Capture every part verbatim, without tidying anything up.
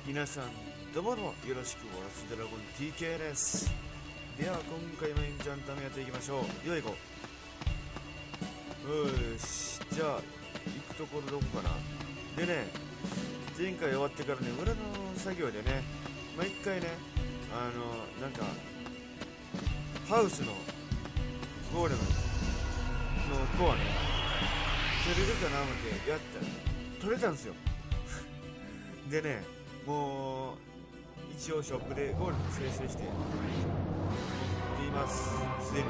皆さんどうもどうもよろしくおらすドラゴン ティーケー です。では今回もエンチャンタムやっていきましょう。よいこう。よし、じゃあ行くところどこかな。でね、前回終わってからね、裏の作業でね、毎回ね、あのなんかハウスのゴーレムのコアね取れるかな思ってやったら取れたんですよ。でね、もう一応ショップでゴールド生成して言います、すでにね。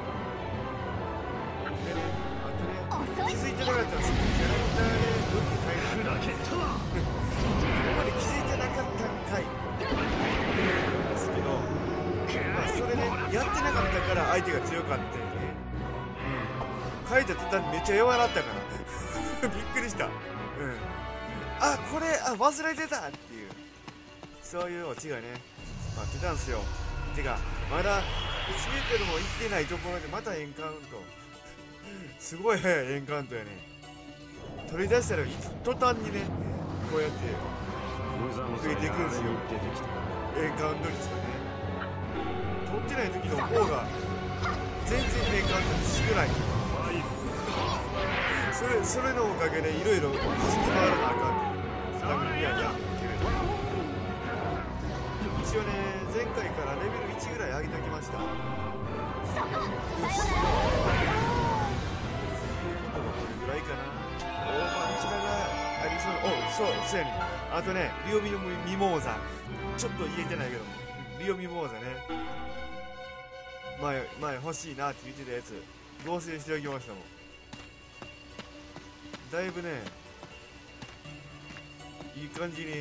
でね、あとね、気づいてなかったんですよ。キャラクターで武器変えるんだけどここまで気づいてなかったんかいですけど、まあそれね、やってなかったから相手が強かったよね。うん、変えた途端めっちゃ弱なったからびっくりした。うん、あ、これ、あ、忘れてたっていう、そういうオチがね、待ってたんすよ。てか、まだいちメートルも行ってないところでまたエンカウント。すごい早いエンカウントやね。取り出したら途端にね、こうやって増えていくんですよ、エンカウント率がね。取ってない時の方が全然エンカウント率少ない。それ、それのおかげでいろいろ走って回らなあかんっていうスタミナややけれど、一応ね、前回からレベルいちぐらい上げてきました。よし、ということはこれぐらいかな。オーバーチラがありそう。お、そう、そうやね。あとね、リオミのミモーザ、ちょっと言えてないけども、リオミモーザね、前、前欲しいなって言ってたやつ合成しておきましたもん。だいぶね、いい感じに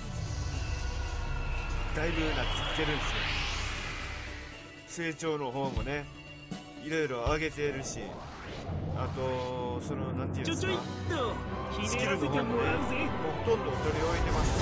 だいぶなってきてるんですよ。成長の方もね、いろいろ上げてるし、あとそのなんていうんですか、スキルの方もね、もうほとんど取り終えてます。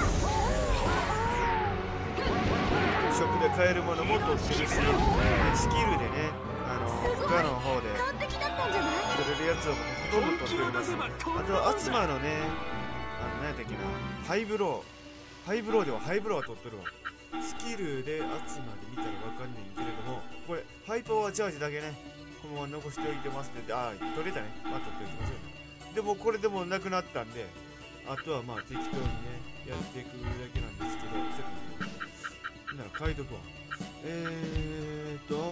ショップで買えるものも取ってるし、スキルでね、あの他の方で取れるやつをほとんど取っております。あとアツマのね、あの何やったっけな、ハイブロー、ハイブローではハイブローは取っとるわ。スキルでアツマで見たらわかんないんけれども、これハイパワーチャージだけね、このまま残しておいてますって。ああ、取れたね。まあ取っておいてますよね。でもこれでもなくなったんで、あとはまあ適当にねやっていくだけなんですけど、ちょっと待って、なら書いとくわ。えーっと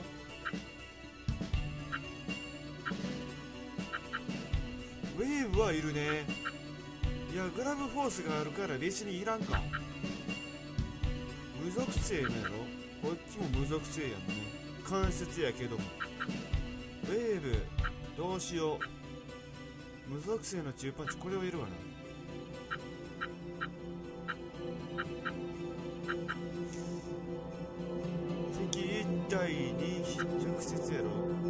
ウェーブはいるね。いや、グラブフォースがあるから別にいらんか。無属性なの？こっちも無属性やんね。関節やけども。ウェーブどうしよう。無属性の中パンチ、これはいるわな。敵一体に直接やろ。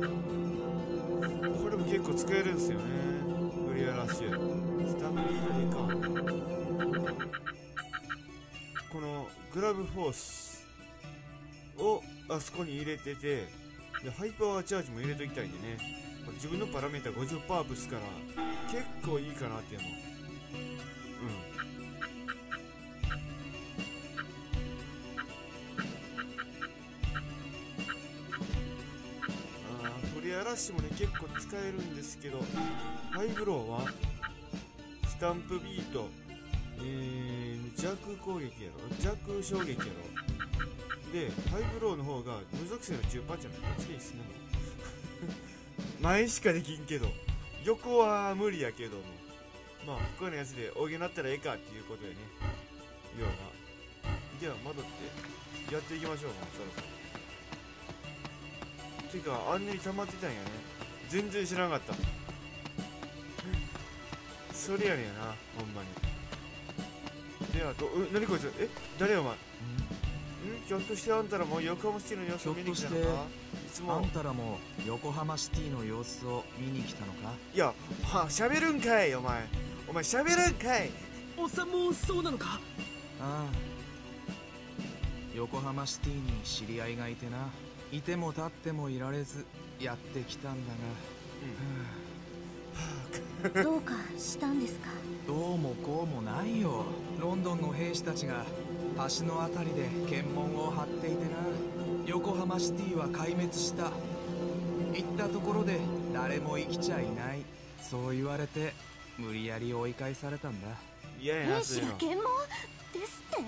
これも結構使えるんですよね。クリアラッシュスタミナいいか。このグラブフォースをあそこに入れてて、でハイパワーチャージも入れときたいんでね、自分のパラメータ ごじゅっパーセント ブスから結構いいかなっていうの。うん、あー、フリアラッシュもね結構使えるんですけど、ハイブローはスタンプビート、えー、弱攻撃やろ、弱衝撃やろで、ハイブローの方が無属性の中パンチなの。こっちでいいっすね。前しかできんけど横は無理やけども、まあ他のやつで補ったらええかっていうことやね、要は。では戻ってやっていきましょう。もうそろそろてかあんなに溜まってたんやね。全然知らなかったそれやねんな、ほんまに。ではど、う、なにこいつ、え、誰やお前。ん、ひょっとしてあんたらも横浜シティの様子を見に来たのか。いつもあんたらも横浜シティの様子を見に来たのか。 いや、は、喋るんかいお前。お前喋るんかい。 おっさんもそうなのか。 ああ、横浜シティに知り合いがいてな。いても立ってもいられずやってきたんだが、 どうかしたんですか。 どうもこうもないよ。 ロンドンの兵士たちが橋のあたりで検問を張っていてな。横浜シティは壊滅した。行ったところで誰も生きちゃいない。そう言われて無理やり追い返されたんだ。 いやいや、 兵士が検問ですって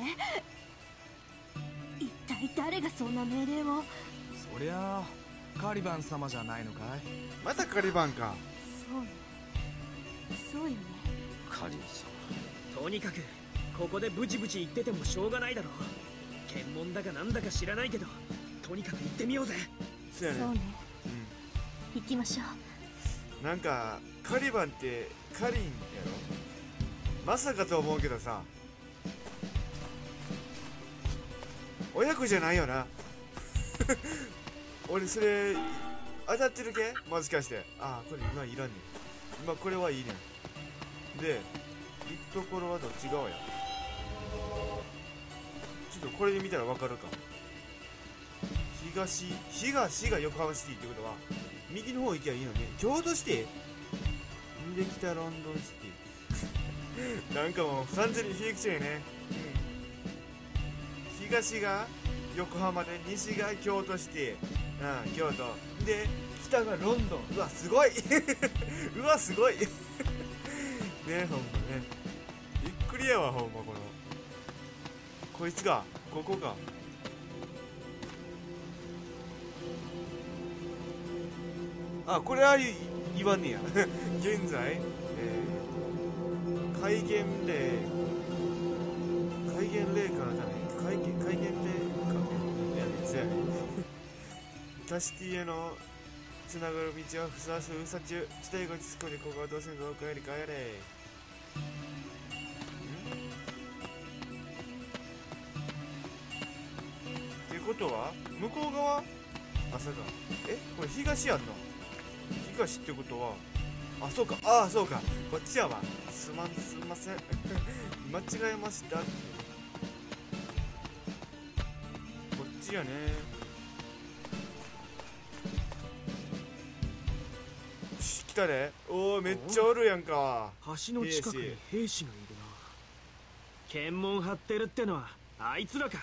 。一体誰がそんな命令を。 そりゃあカリバン様じゃないのかい。 またカリバンか。 そうね、そうよね。 カリンさん、とにかくここでブチブチ言っててもしょうがないだろう。検問だかなんだか知らないけど、とにかく行ってみようぜ。 そうやね。 そうね、行きましょう。 なんかカリバンってカリンやろ。まさかと思うけどさ、親子じゃないよな。俺それ当たってるけ、もしかして。ああ、これ今いらんねん。今これはいいねん。で行くところはどっち側や。ちょっとこれで見たらわかるか。東東が横浜シティってことは右の方行きゃいいのね。京都シティで北ロンドンシティ。なんかもう完全に冷え口やね、うん、東が横浜で西が京都シティ、うん、京都で北がロンドン。うわすごい。うわすごい。ねえ、ほんまね、びっくりやわほんま。このこいつがここか。あ、これは言わんねや。現在、えー、戒厳令戒厳令からじゃない、戒厳戒厳令か、いやね、そうやね。タシティへのつながる道はふさわしく封鎖中。地帯が落ち着くにここはどうせんぞ、帰り帰れ。ってことは向こう側、朝がえこれ東やんの。東ってことは、あ、そうか、ああ、そうか、こっちやわ。すまん、すんません。間違えました。こっちやね。し、来たね。おお、めっちゃおるやんか。 橋の近くに兵士がいるな。検問張ってるってのはあいつらか。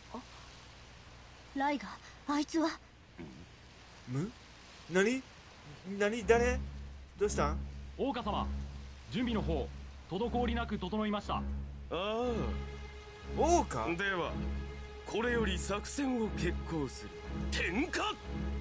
ライガー、あいつは。 む何何誰どうしたん。 大岡様、準備の方滞りなく整いました。 ああ、 王か。 ではこれより作戦を決行する。天下。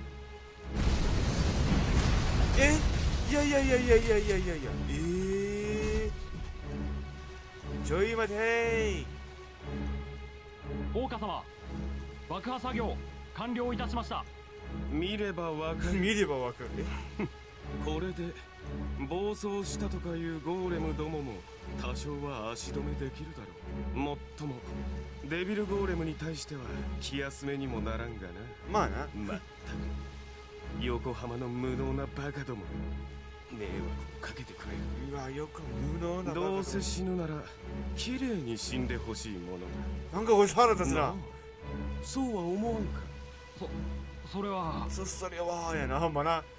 え、いやいやいやいやいやいやいやいや、えー、ちょい待てー。 大岡様、爆破作業完了いたしました。 見ればわかる。 見ればわかる。 これで暴走したとかいうゴーレムどもも多少は足止めできるだろう。もっともデビルゴーレムに対しては気休めにもならんがな。 まあな。 まったく横浜の無能なバカども、迷惑をかけてくれる。 うわ、よく無能な。 どうせ死ぬなら綺麗に死んでほしいものだ。 なんかこいつ腹立つな。 そうは思わんか。 そそれはそそれはやな、ほんまな。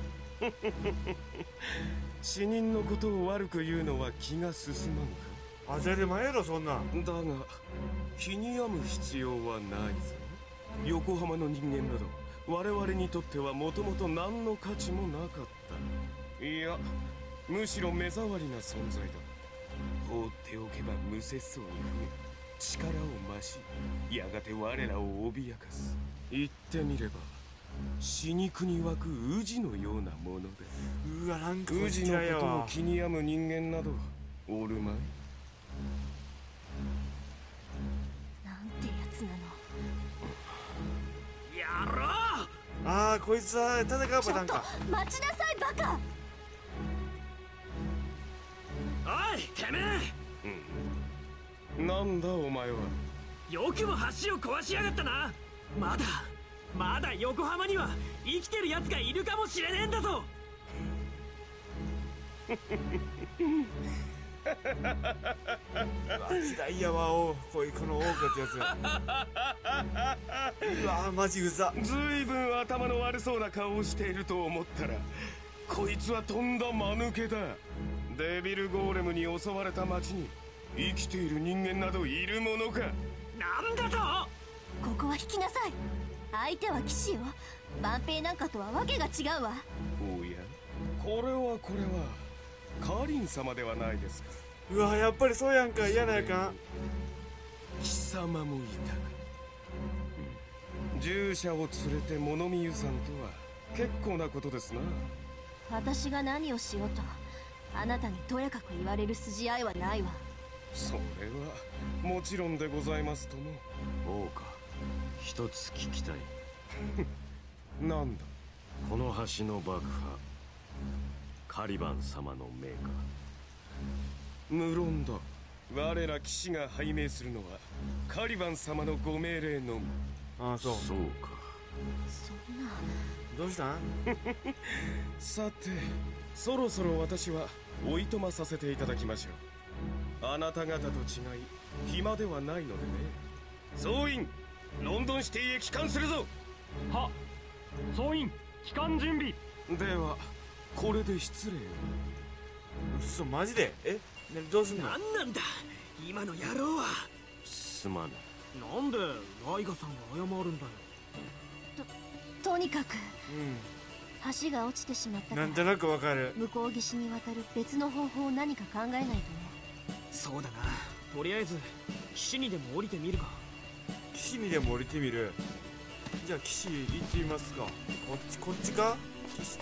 死人のことを悪く言うのは気が進まんか。 当たり前やろそんなん。 だが気に病む必要はないぞ。横浜の人間など我々にとってはもともと何の価値もなかった。いや、むしろ目障りな存在だ。放っておけば無節操に増え力を増し、やがて我らを脅かす。言ってみれば死肉に湧く宇治のようなものだ。 うわ、なんか宇治のことをわ。 気に病む人間などおるまい。 なんてやつなの。 やろう。 ああ、こいつは戦うパタちょっとーンか。 待ちなさい、バカ。 おいてめえ、 なんだお前は。 よくも橋を壊しやがったな。まだまだ横浜には生きてるやつがいるかもしれねえんだぞ。 うわ、嫌いやわ、おこいこの王かってやつ。うわ、マジうざ。 ずいぶん頭の悪そうな顔をしていると思ったら、こいつはとんだ間抜けだ。デビルゴーレムに襲われた町に生きている人間などいるものか。 なんだと。 ここは引きなさい。相手は騎士よ。万兵なんかとはわけが違うわ。 おや、これはこれはカリン様ではないですか。 うわ、やっぱりそうやんか。嫌なやかん。 貴様もいたか。従者を連れて物見湯さんとは結構なことですな。 私が何をしようとあなたにとやかく言われる筋合いはないわ。 それはもちろんでございますとも。 王か、一つ聞きたい。 なんだ。 この橋の爆破、カリバン様の命か。 無論だ。我ら騎士が拝命するのはカリバン様のご命令のみ。 ああ、そう。 そうか。 そんな。 どうしたん？ さて、そろそろ私はおいとまさせていただきましょう。あなた方と違い暇ではないのでね。総員、ロンドンシティへ帰還するぞ。 は、総員帰還準備。 ではこれで失礼を。 嘘、マジで？え、ね、どうすんの？ なんなんだ今の野郎は。 すまぬ。 なんでライガさんが謝るんだよ。 ととにかくう橋が落ちてしまったん。 からなんとなくわかる。 向こう岸に渡る別の方法を何か考えないとね。 そうだな。とりあえず岸にでも降りてみるか。 岸にでも降りてみる。じゃあ岸行ってみますか。こっち、こっちか岸って。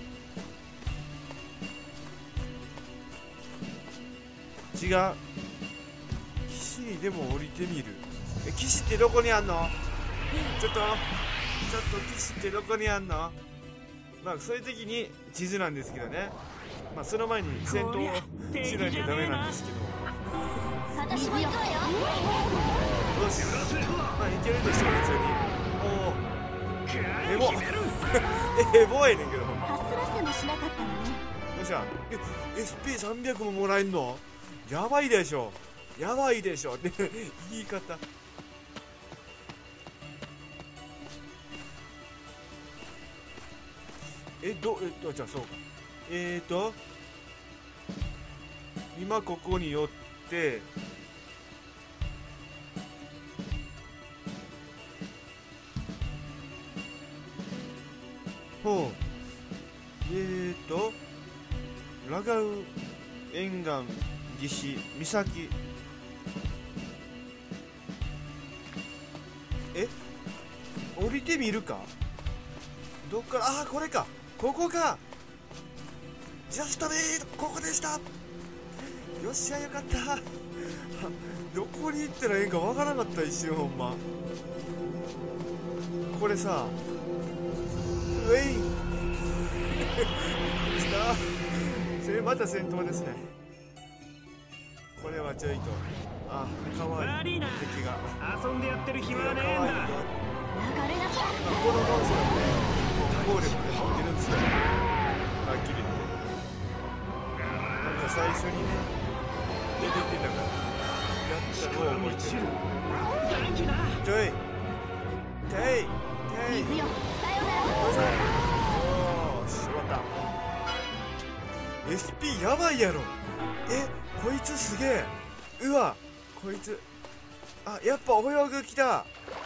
違う。岸にでも降りてみる。え、岸ってどこにあんの？ちょっとちょっと岸ってどこにあんの？まあそういう時に地図なんですけどね。まあその前に戦闘をしないとダメなんですけど。 私も行くわよ。 よし、まあいけるでしょう、普通に。おお、エボエボやねんけど。 ハスラセもしなかったのね。 よっしゃ。え、エスピーさんびゃく ももらえんの？やばいでしょ。やばいでしょって言い方。え、ど、えっと、じゃあそうか。えーと、今ここに寄って、ほう。えーと、ラガウ沿岸岸岬。え、降りてみるか。どっから、ああ、これか、ここか。ジャストでここでした。よっしゃ、よかった。どこに行ったらええんかわからなかった、一瞬。ほんまこれさ、ウェイン来た。それまた戦闘ですね。これはちょいと、あ、かわいい。 悪いな、 敵が遊んでやってる暇はねえんだ。 流れなさい。 このモンスターね、もう暴力で持ってるんですよ。はっきり言って。なんか最初にね、出てきてたから、やったのを覚えてる。ちょいていてい水よ、さよなら。 おーし、終わった。 エスピー やばいやろ。え、こいつすげえ。うわ、こいつ、あ、やっぱ泳ぐ来た。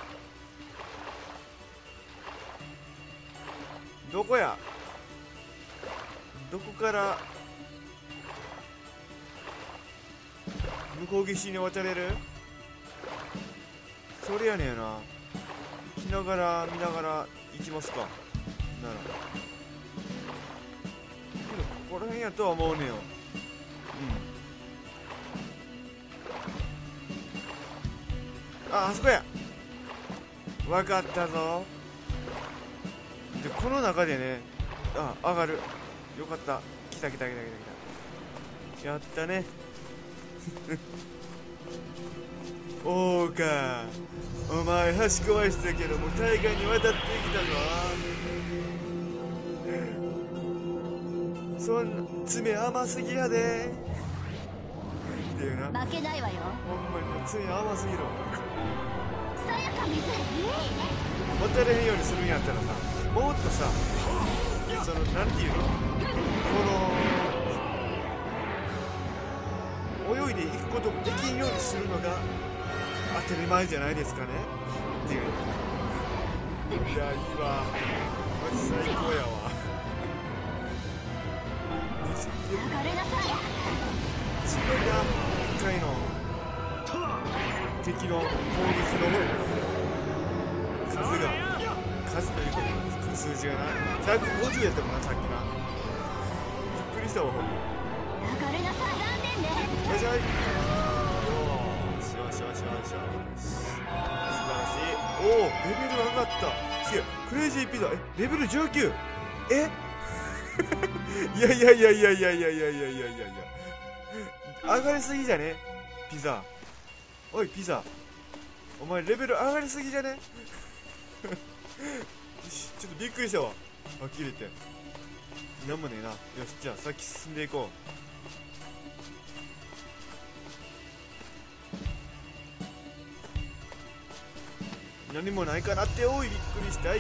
どこや、どこから向こう岸に渡れる。それやねんな。行きながら見ながら行きますか。ならけどここら辺やとは思うねよ。うん、あ、あそこや。分かったぞ。で、この中でね、あ、上がる。よかった。来た来た来た来た来た。やったね。おうか、お前橋壊したけども対岸に渡ってきたぞ。そんな爪甘すぎやでっていうな。 負けないわよ。 ほんまに爪甘すぎるわ。 さやか水。 渡れへんようにするんやったらさ、もっとさ、そのなんていうの、この泳いいで行くこともできんようにするのが当たり前じゃないですかねっていう。いやいいわ、マジ最高やわ。 流れなさい。 すごいな、いっかいの敵の攻撃の数が数というか数字がなひゃくごじゅうやったもんな、さっきな。びっくりしたわ、ほんま。 流れなさい。残念ね。 よいしょい。よーしよしよしよしよし、素晴らしい。おお、レベル上がった。すげえ、クレイジーピザ、えレベルじゅうきゅう。えいやいやいやいやいやいやいやいやいやいやいや、上がりすぎじゃねピザ。おいピザ、お前レベル上がりすぎじゃねちょっとびっくりしたわ、はっきり言って。なんもねえな。よし、じゃあ先進んでいこう。何もないかなって。おいびっくりしたい。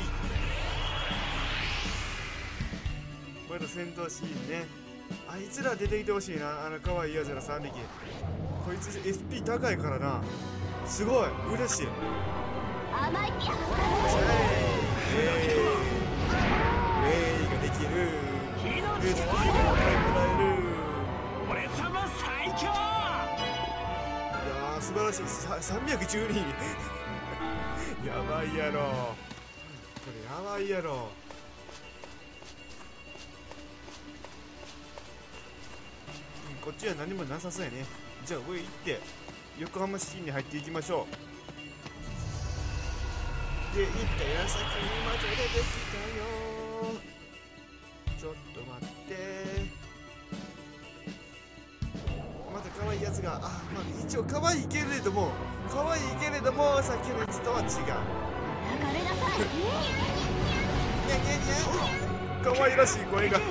まだ戦闘シーンね。あいつら出てきてほしいな、あの可愛いやつらさんびき。こいつ エスピー 高いからな、すごい嬉しい。 甘いピア。 ウェイができる。エスピー がもらえる。 俺様最強。 いやー素晴らしい。ささんびゃくじゅうにんやばいやろ、これやばいやろ。こっちは何もなさそうやね。じゃあ上行って横浜市に入っていきましょう。で行った矢先に魔女出てきたよ。ちょっと待って、また可愛いやつが。あ、まあ一応可愛いけれども可愛いけれどもさっきのやつとは違う。 流れなさい。 にゃにゃにゃ、可愛らしい声が。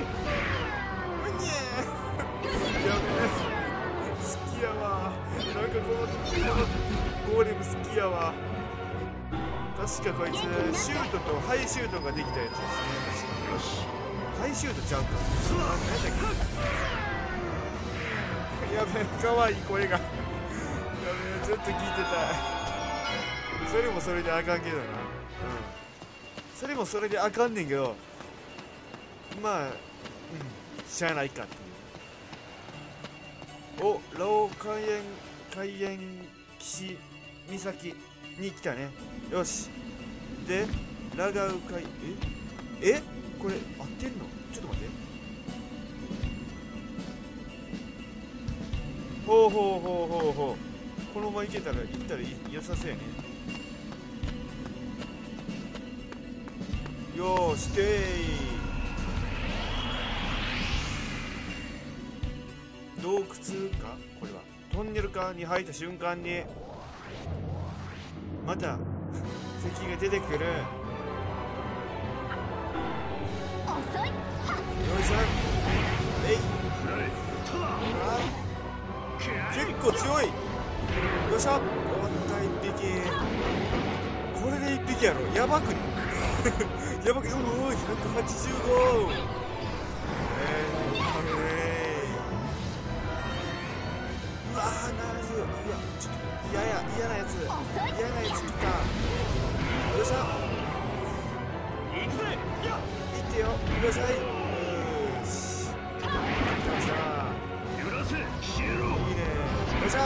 やべえ、好きやわ。なんかこのこのゴーレム好きやわ。確かこいつシュートとハイシュートができたやつですね。確かハイシュートちゃうか。何だっけ。やべえ、可愛い声が。やべえ、ちょっと聞いてたい。それもそれであかんけどな。うん、それもそれであかんねんけど、まあ、うん、しゃあないかっていう。お、老海縁海縁岸岬に来たね。よし。で、ラガウ海、ええこれ合ってんの？ちょっと待って。ほうほうほうほうほう。このまま行けたら行ったら良さそうやね。よーし、てーい。洞窟かこれは。トンネルかに入った瞬間にまた敵が出てくる。 遅い。 よいしょ。えい。結構強い。よっしゃ。おった一匹。これで一匹やろ。やばくねやばく。うおーひゃくはちじゅうご。えー、あのねうわーななじゅう。うわちょっと嫌や嫌なやつ嫌なやつ来た。よっしゃ行くぜ。 行ってよ。よっしゃい。よーし来ました。 揺らせ消えろ。 いいね。よっしゃ。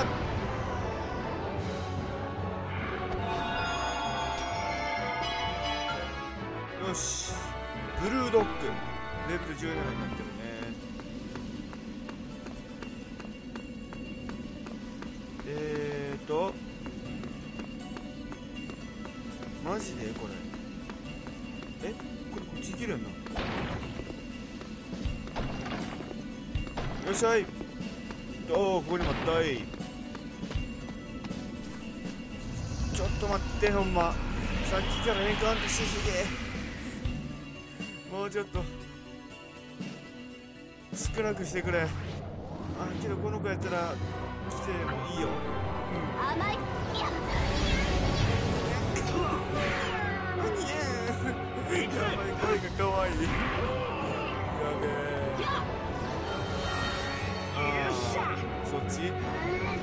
よし、ブルードッグレベルじゅうななになってるね。えーとマジでこれえこれこっち行けるやんな。よっしゃい。おお、ここにもあったい。ちょっと待ってほんま、さっきからエンカウントしすぎ。もうちょっと少なくしてくれ。あけどこの子やったら来てもいいよ。うん、 甘い。いややばい、声がかわいい。やべえ。あーそっち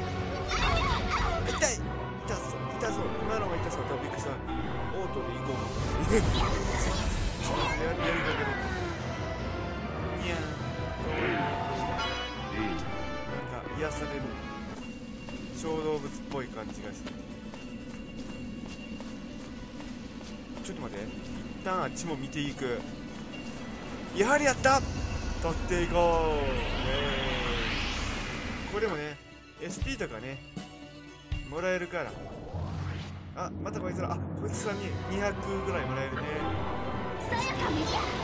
痛そう、今のが痛そう、多分びっくりした。オートで行こうかやりやりかける。いやー、なんか癒される小動物っぽい感じがして、ちょっと待って、一旦あっちも見ていく。やはりやった、取っていこう。これもね エスピー とかねもらえるから。あ、またこいつら、あ、こいつらににひゃくぐらいもらえるね。 エスピー が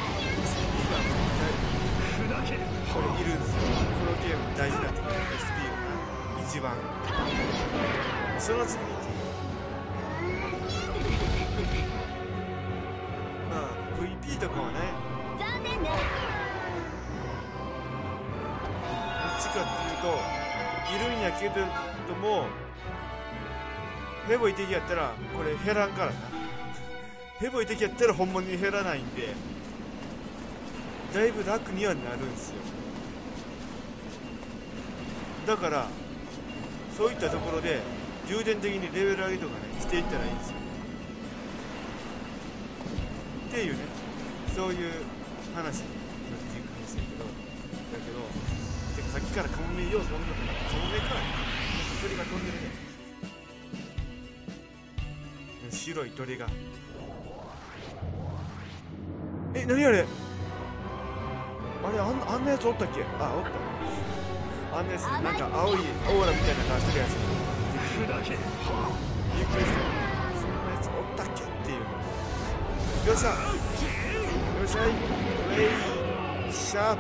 これいるんですよ。このゲーム大事なところ、 エスピー が一番。その次にまあ ブイピー とかはね、 残念ね。 どっちかっていうといるんやけども、ヘボい敵やったらこれ減らんからな。ヘボい敵やったらほんまに減らないんで、だいぶ楽にはなるんですよ。だからそういったところで重点的にレベル上げとかねしていったらいいんですよっていうね、そういう話になっていくんですけど、だけどてかさっきからカモメよう飛んでる、カモメからね鳥が飛んでるね。白い鳥が、え、何あれ、あれ、あんあんなやつおったっけ。あ、おった、あんなやつ、なんか青いオーラみたいな顔してるやつ、びっくりした。そんなやつおったっけっていう。よっしゃ、よっしゃい、ウェイシャー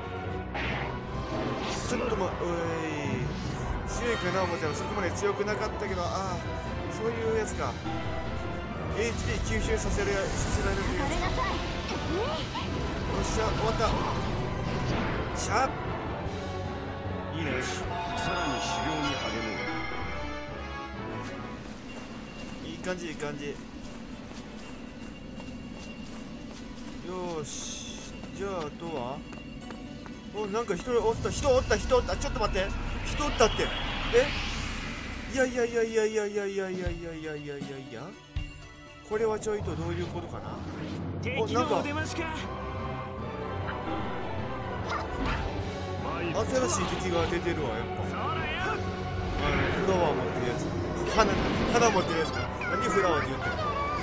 プ。ちょっとま、うえい、強いかな思ったらそこまで強くなかったけど、ああ、そういうやつか。 エイチピー 吸収させる、させられるやつ。よっしゃ、終わった。シャープ、いいね。 さらに修行に励む。 いい感じ、いい感じ。よーし、じゃああとは、お、なんか人おった、人おった人おった。ちょっと待って、人おったって。え、いやいやいやいやいやいやいやいやいやいやいやいやいや、これはちょいとどういうことかな。お、なんか新しい敵が出てるわ、やっぱ。あのフラワー持ってるやつ、花花持ってるやつな。何フラワーって言ってる。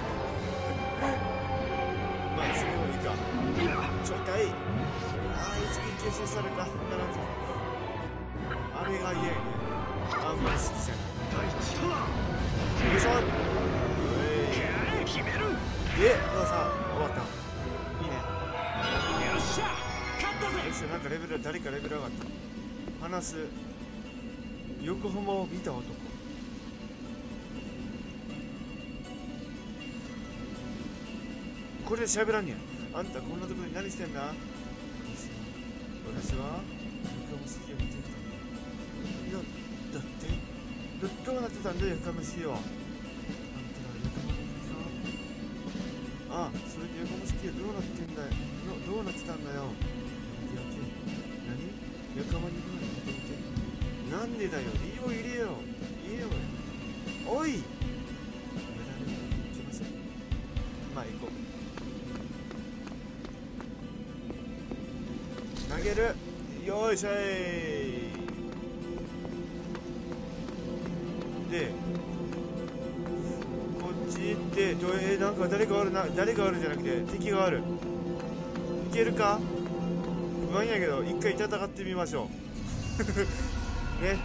まあそれはいいか。ちょいたい。あー、エイチピー 吸収された。なるほど。あれが嫌やね。あんまり好きじゃない。よいしょ。で、どうさ、終わった。いいね。よっしゃ、勝ったぜ。よっしゃ、なんかレベル、誰かレベル上がった。話す。横浜を見た男。これで喋らんねや。あんたこんなところに何してんだ。私は横浜シティを見てたんだ。いや、だってどうなってたんだよ、横浜シティは。ああ、それで横浜シティはどうなってんだよ。どうなってたんだよ。何？横浜に行くのに見てみて。なんでだよ。いいよ、入れよ。いいよ。おい。行きません。まあ行こう。投げる。よいしょい。で。で、どえー、なんか誰かあるな、誰かあるじゃなくて敵がある。いけるか不安やけど一回戦ってみましょうね。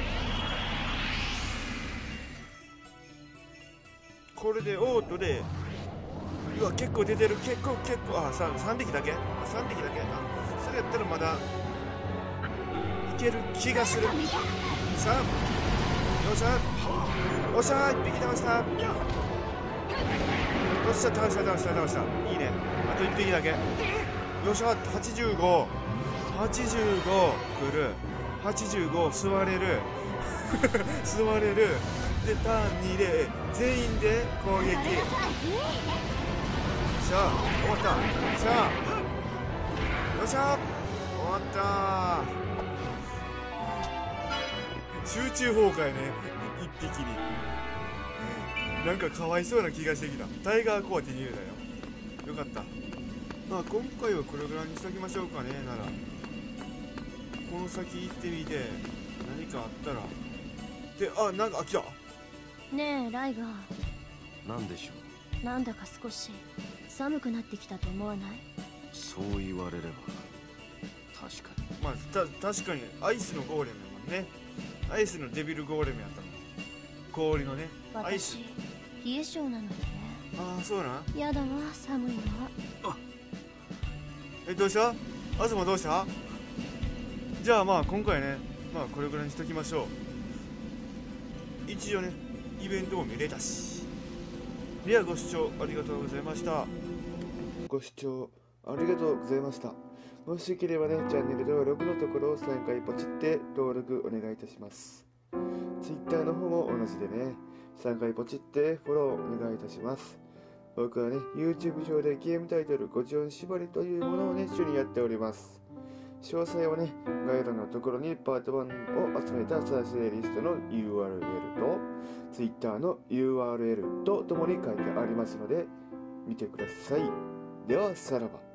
これでオートで、うわ結構出てる、結構結構、あ、ささんびきだけ、あ、さんびきだけ、あ、それやったらまだいける気がする。さあ、よっしゃ、よっしゃ、いっぴき倒した。よっしゃ、倒した倒した倒した。いいね。あといっぴきだけ。よっしゃ、はちじゅうご。はちじゅうご来る。はちじゅうご座れる。座れる。で、ターンにで全員で攻撃。さあ、終わった。さあ、よっしゃ、終わったー。集中崩壊ね。一匹に。 なんかかわいそうな気がしてきた。タイガーコア手に入れたよ。よかった。まあ今回はこれぐらいにしときましょうかね。ならこの先行ってみて何かあったら。で、あ、なんか、あ、来た。 ねえライガー、 何でしょなんだか少し寒くなってきたと思わない？ う。そう言われれば確かに。 まあた確かにアイスのゴーレムやもんね。アイスのデビルゴーレムやったの。氷のねアイス。 私冷え性なのよね。 ああ、そうなん。 やだわ、寒いのは。 え、どうした？東どうした？じゃあまあ今回ね、まあこれぐらいにしときましょう。一応ねイベントも見れたし。ではご視聴ありがとうございました。ご視聴ありがとうございました。もしよければね、チャンネル登録のところをさんかいポチって登録お願いいたします。Twitter の方も同じでね、さんかいポチってフォローお願いいたします。僕はね、YouTube 上でゲームタイトルごじょん縛りというものをね、一緒にやっております。詳細はね、概要欄のところにパートワンを集めた再生リストの ユーアールエル と Twitter の ユーアールエル とともに書いてありますので見てください。ではさらば。